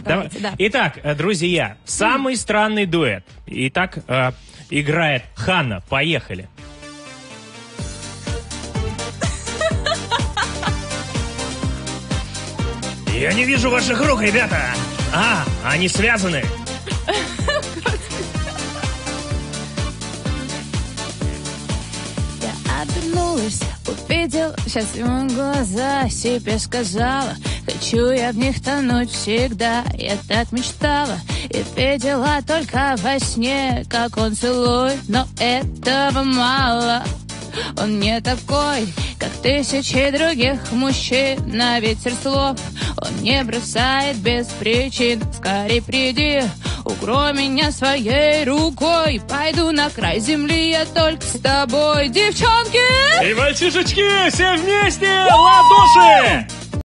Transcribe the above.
Давайте, да. Итак, друзья, самый странный дуэт. Итак, играет Ханна. Поехали. Я не вижу ваших рук, ребята. Они связаны. Я обернулась, увидел, сейчас ему глаза, себе сказала, хочу я в них тонуть всегда. Я так мечтала и видела только во сне, как он целует, но этого мало. Он не такой, как тысячи других мужчин. На ветер слов он не бросает без причин. Скорей приди, укрой меня своей рукой. Пойду на край земли, я только с тобой. Девчонки! И мальчишечки, все вместе, ладоши!